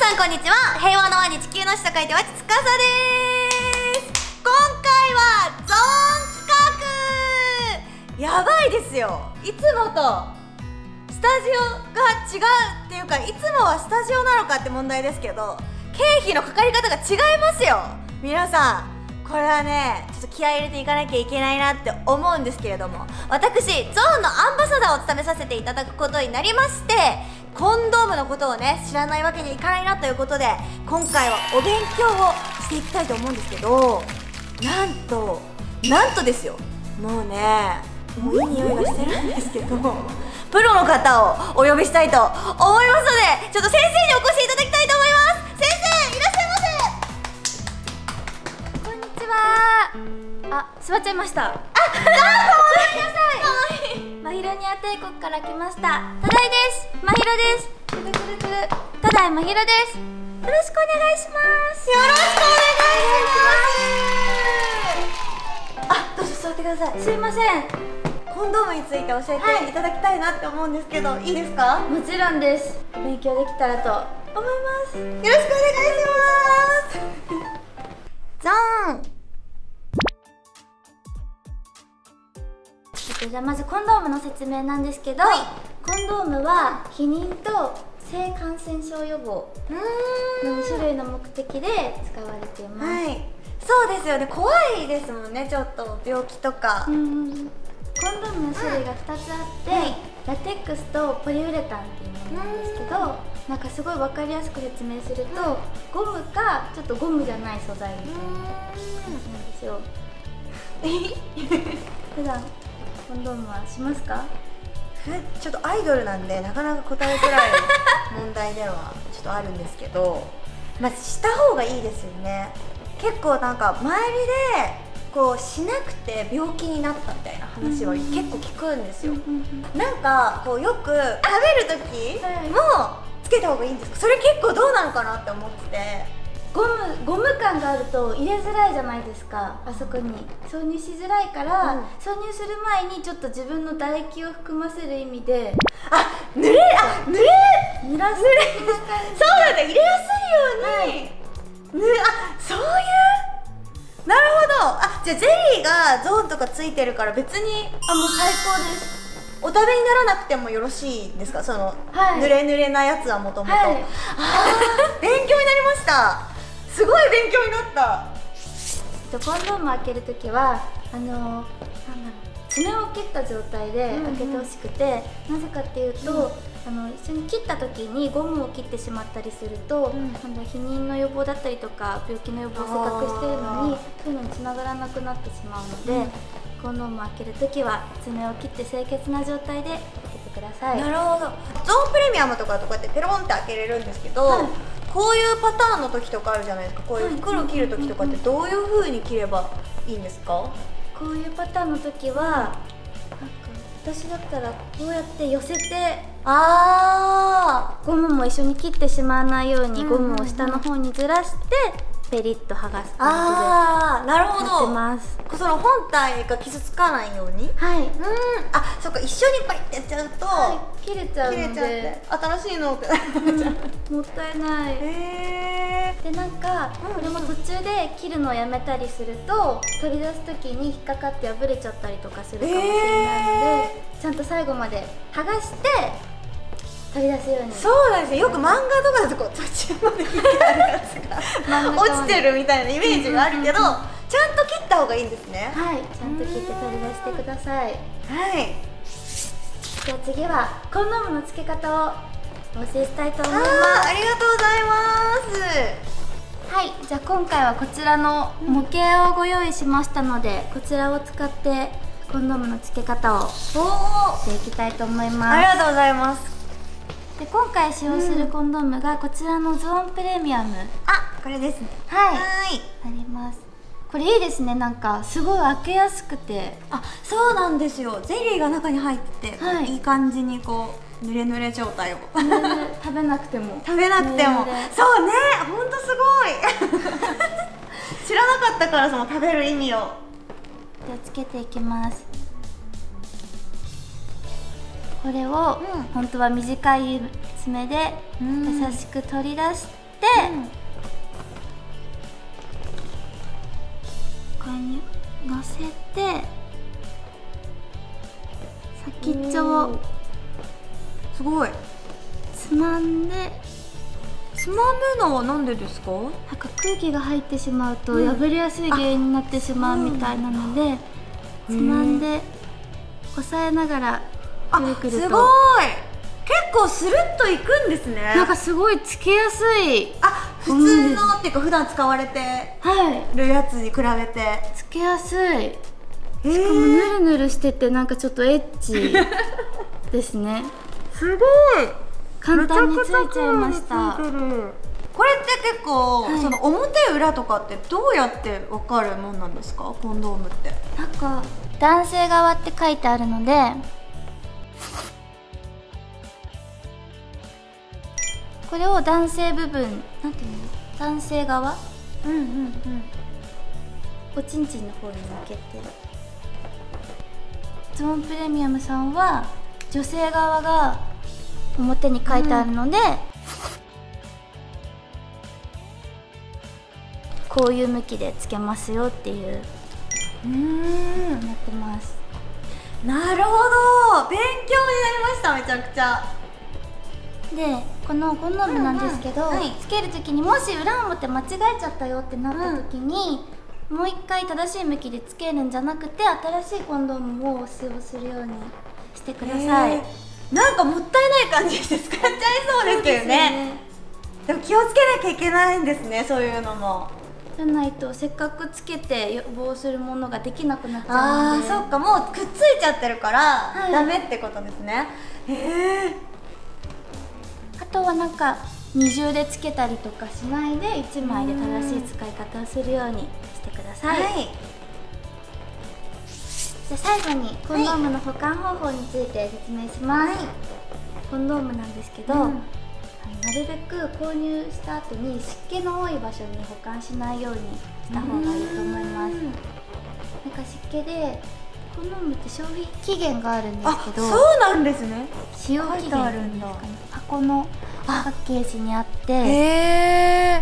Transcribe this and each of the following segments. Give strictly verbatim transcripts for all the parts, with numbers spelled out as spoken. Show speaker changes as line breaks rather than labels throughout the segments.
さんこんにちは。平和の輪に地球の使と書いてわちつかさです。今回はゾーン企画やばいですよ。いつもとスタジオが違うっていうか、いつもはスタジオなのかって問題ですけど、経費のかかり方が違いますよ皆さん。これはね、ちょっと気合い入れていかなきゃいけないなって思うんですけれども、私ゾーンのアンバサダーを務めさせていただくことになりまして、コンドームのことをね知らないわけにいかないなということで、今回はお勉強をしていきたいと思うんですけど、なんとなんとですよ、もうねもういい匂いがしてるんですけど、プロの方をお呼びしたいと思いますので、ちょっと先生にお越しいただきたいと思います。先生いらっしゃいませ。
こんにちは。あ、座っちゃいました。あ、どうもごめんなさい。マヒロニア帝国から来ました。ただいです。マヒロです。くるくるくる。ただいまひろです。よろしくお願いします。
よろしくお願いします。あ、どうぞ座ってください。
すいません。
コンドームについて教えていただきたいなって思うんですけど、はい、いいですか？
もちろんです。勉強できたらと思います。
よろしくお願いしますゾーン。
じゃあまずコンドームの説明なんですけど、はい、コンドームは避妊と性感染症予防のに種類の目的で使われています。
はい、そうですよね。怖いですもんね、ちょっと病気とか。
うん、コンドームの種類がふたつあって、はい、ラテックスとポリウレタンっていうものなんですけど、なんかすごい分かりやすく説明すると、ゴムかちょっとゴムじゃない素材みたいな感じなんですよ。普段コンドームはしますか？
ちょっとアイドルなんでなかなか答えづらい問題ではちょっとあるんですけど、まずした方がいいですよね。結構なんか周りでこうしなくて病気になったみたいな話は結構聞くんですよ。なんかこうよく食べる時もつけた方がいいんですか？それ結構どうなのかなって思ってて。
ゴム、ゴム感があると入れづらいじゃないですか、あそこに挿入しづらいから、うん、挿入する前にちょっと自分の唾液を含ませる意味で、
あ、濡れ、あ、濡れ
濡らす、
そうなんだ、入れやすいように、はい、ぬあ、そういう、なるほど。あ、じゃあゼリーがゾーンとかついてるから別に、
あ、もう最高です。
お食べにならなくてもよろしいんですか？その、はい、濡れ濡れなやつはもともと。ああ、勉強になりました。すごい勉強になった。
コンドーム開けるときはあのー、なんだろう、爪を切った状態で開けてほしくて、うんうん、なぜかっていうと、うん、あの一緒に切ったときにゴムを切ってしまったりすると、うん、なんだ避妊の予防だったりとか病気の予防をせっかくしてるのにそういうのにつながらなくなってしまうので、うん、コンドームを開けるときは爪を切って清潔な状態で開けてください。
なるほど。ゾーンプレミアムとかとこうやってペロンって開けれるんですけど、はい、こういうパターンの時とかあるじゃないですか。こういう袋切る時とかってどういう風に切ればいいんですか？
こういうパターンの時はなんか私だったらこうやって寄せて、あー、ゴムも一緒に切ってしまわないようにゴムを下の方にずらしてペリッと剥がす感じで。あー、なるほど。やってます。
その本体が傷つかないように。
はい。うん。
あ、そっか、一緒にパリってやっちゃうと、
はい、切れちゃうので。
切れちゃって新しいのって、
うん、もったいない。へー。でなんか、うん、これも途中で切るのをやめたりすると取り出す時に引っかかって破れちゃったりとかするかもしれないので、ちゃんと最後まで剥がして取り出すように。
そうなんですよ。よく漫画とかだとこう途中まで切ってあるやつが落ちてるみたいなイメージがあるけど、ちゃんと切った方がいいんですね。
はい、ちゃんと切って取り出してください。はい。じゃあ次はコンドームの付け方をお教えしたいと思います。
あ、ありがとうございます。
はい、じゃあ今回はこちらの模型をご用意しましたので、こちらを使ってコンドームの付け方をしていきたいと思います。
ありがとうございます。
で今回使用するコンドームがこちらのゾーンプレミアム、
あ、これですね。
はい、あります。これいいですね。なんかすごい開けやすくて、
あ、そうなんですよ。ゼリーが中に入ってて、はい、いい感じにこうぬれぬれ状態を
食べなくても
食べなくても、そうね、ほんとすごい知らなかったから、その食べる意味を。
じゃあつけていきます。これを、うん、本当は短い爪で優しく取り出して、
うん、
これに乗せて先っちょを
すごい
つまんで、
つまむのはなんでですか？
なんか空気が入ってしまうと
うん
破れやすい原因になってしまうみたいなので、つまんで押さえながら
あ、
くるくると。
すごい、結構スルッといくんですね。
なんかすごいつけやすい。
あ、普通のっていうか普段使われて
はい
るやつに比べて
つけやすい。
し
しかもぬるぬるしててなんかちょっとエッチですね。
すごい
簡単についちゃいました。
これって結構、はい、その表裏とかってどうやって分かるもんなんですか？コンドームって
なんか男性側って書いてあるので、これを男性部分、なんていうの、男性側、
うんうんうん、
おちんちんの方に向けて、ゾーンプレミアムさんは女性側が表に書いてあるので、うん、こういう向きでつけますよっていううーんなってます。
なるほど、勉強になりました。めちゃくちゃ。
でこのコンドームなんですけど、
うんうん、はい、
つける時にもし裏表間違えちゃったよってなった時に、うん、もう一回正しい向きでつけるんじゃなくて新しいコンドームを使用するようにしてください。
なんかもったいない感じして使っちゃいそうですけどね。でも気をつけなきゃいけないんですね、そういうのも。
じゃないとせっかくつけて予防するものができなくなっちゃうので。
あー、そっか、もうくっついちゃってるから、はい、ダメってことですね。へえ。
あとはなんか二重でつけたりとかしないでいちまいで正しい使い方をするようにしてください。はい、じゃあ最後にコンドームの保管方法について説明します。はい、コンドームなんですけど、うん、あのなるべく購入した後に湿気の多い場所に保管しないようにした方がいいと思います。なんか湿気でコンドームって消費期限があるんですけど、
そうなんですね。
使用期限あるんですかね。箱のパッケージにあって、
へー、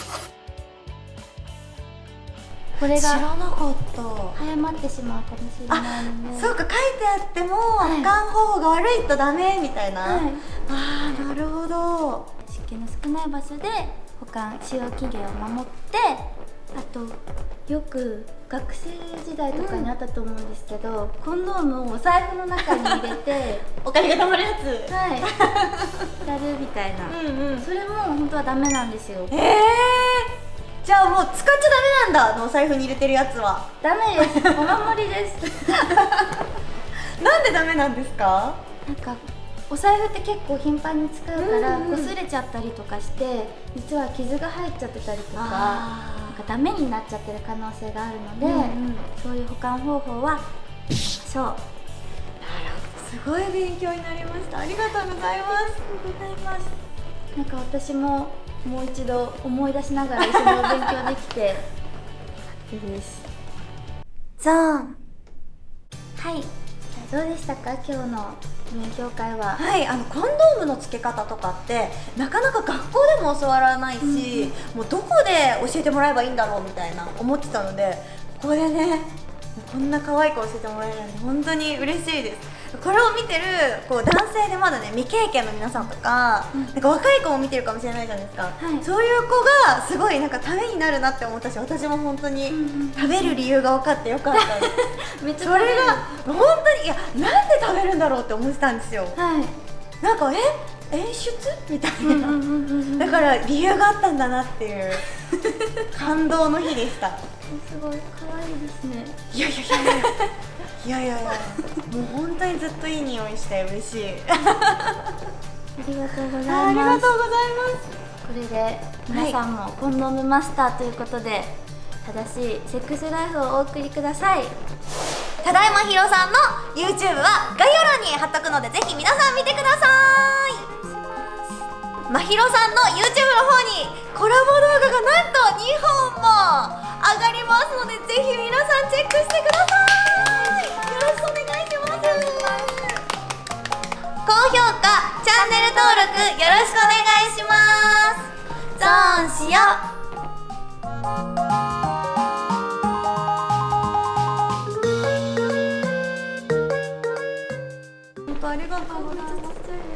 これが
知らなかった。
早まってしまうかもしれないので。
そうか、書いてあっても、はい、保管方法が悪いとダメみたいな。はい、ああ、なるほど。
湿気の少ない場所で保管使用期限を守って、あとよく学生時代とかにあったと思うんですけど、うん、コンドームをお財布の中に入れて
お金がたまるやつ、
はい、やるみたいな。うん、うん、それも本当はダメなんですよ。
ええー、じゃあもう使っちゃダメなんだ、お財布に入れてるやつは。
ダメです、お守りです
なんでダメなんですか？
なんかお財布って結構頻繁に使うから擦れちゃったりとかして実は傷が入っちゃってたりとか、なんかダメになっちゃってる可能性があるので、うんうん、そういう保管方法はしましょう。なる
ほど、すごい勉強になりました。ありがとうございます。ありがとうございます。
なんか私ももう一度思い出しながら一緒にお勉強できていいです。
じゃん。
はい、どうでしたか今日の勉強会は。
はい、あのコンドームの付け方とかってなかなか学校でも教わらないし、うん、もうどこで教えてもらえばいいんだろうみたいな思ってたので、ここでねこんな可愛く教えてもらえるので本当に嬉しいです。これを見てるこう男性でまだね未経験の皆さんとか、うん、なんか若い子も見てるかもしれないじゃないですか、はい、そういう子がすごいなんかためになるなって思ったし、私も本当に食べる理由が分かってよかったですめっちゃそれが本当に、いや、なんで食べるんだろうって思ってたんですよ。はい、なんかえ演出みたいな、だから理由があったんだなっていう感動の日でした。
すごい可愛いですね。
いやいやいやいやいやいやいや、もう本当にずっといい匂いして嬉しい
ありがとうございます。
ありがとうございます。
これで皆さんもコンドームマスターということで、正しいセックスライフをお送りください。
ただいまひろさんの YouTube は概要欄に貼っとくので、ぜひ皆さん見てください。まひろさんの YouTube の方にコラボ動画がなんとにほんも上がりますので、ぜひ皆さんチェックしてください。よろしくお願いします。高評価、チャンネル登録よろしくお願いします。じゃあしよ本当ありがとうございます。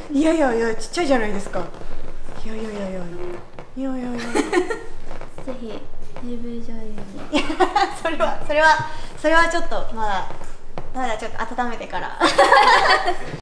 いやいやいや、ちっちゃいじゃないですか。いやいやいやいやいやいやいやいや
ぜひ エーブイ 女優に。
いやそれはそれはそれはちょっとまだまだちょっと温めてから